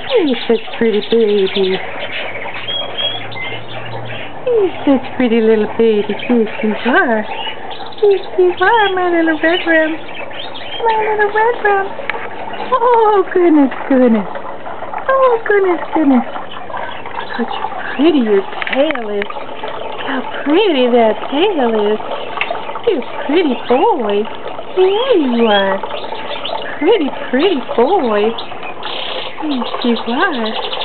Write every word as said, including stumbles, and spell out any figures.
He's such a pretty baby. He's such a pretty little baby. Yes, you are. Yes, you are, my little red rum. My little red rum. Oh, goodness, goodness. Oh, goodness, goodness. Look how pretty your tail is. How pretty that tail is. You pretty boy. Yeah, you are. Pretty, pretty boy. Yes, you are.